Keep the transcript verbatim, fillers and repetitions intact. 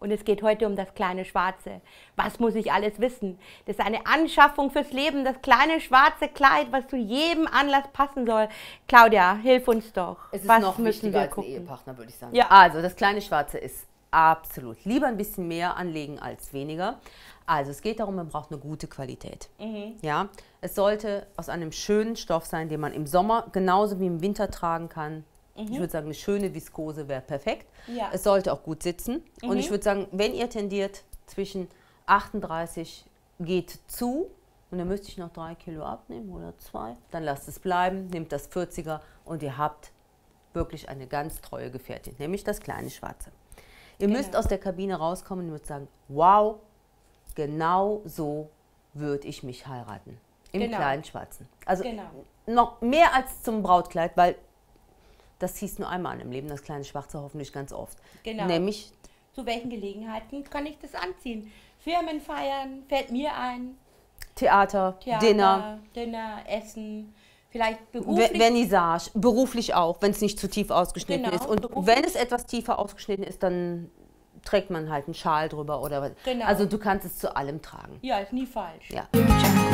Und es geht heute um das kleine Schwarze. Was muss ich alles wissen? Das ist eine Anschaffung fürs Leben, das kleine schwarze Kleid, was zu jedem Anlass passen soll. Claudia, hilf uns doch. Es ist was noch müssen wichtiger wir als ein gucken? Ehepartner, würde ich sagen. Ja. Also das kleine Schwarze ist absolut. Lieber ein bisschen mehr anlegen als weniger. Also es geht darum, man braucht eine gute Qualität. Mhm. Ja? Es sollte aus einem schönen Stoff sein, den man im Sommer genauso wie im Winter tragen kann. Mhm. Ich würde sagen, eine schöne Viskose wäre perfekt. Ja. Es sollte auch gut sitzen. Mhm. Und ich würde sagen, wenn ihr tendiert zwischen achtunddreißig geht zu, und dann müsste ich noch drei Kilo abnehmen oder zwei, dann lasst es bleiben, nehmt das vierziger und ihr habt wirklich eine ganz treue Gefährtin, nämlich das kleine Schwarze. Ihr genau. müsst aus der Kabine rauskommen und würdet sagen, wow, genau so würde ich mich heiraten. Im genau. kleinen Schwarzen. Also genau. noch mehr als zum Brautkleid, weil das hieß nur einmal im Leben, das kleine Schwarze, hoffentlich ganz oft. Genau. Nämlich, zu welchen Gelegenheiten kann ich das anziehen? Firmenfeiern, fällt mir ein. Theater, Theater Dinner. Dinner, Essen. Vielleicht beruflich. Vernissage, beruflich auch, wenn es nicht zu tief ausgeschnitten genau, ist. Und beruflich. wenn es etwas tiefer ausgeschnitten ist, dann trägt man halt einen Schal drüber oder was. Genau. Also du kannst es zu allem tragen. Ja, ist nie falsch. Ja.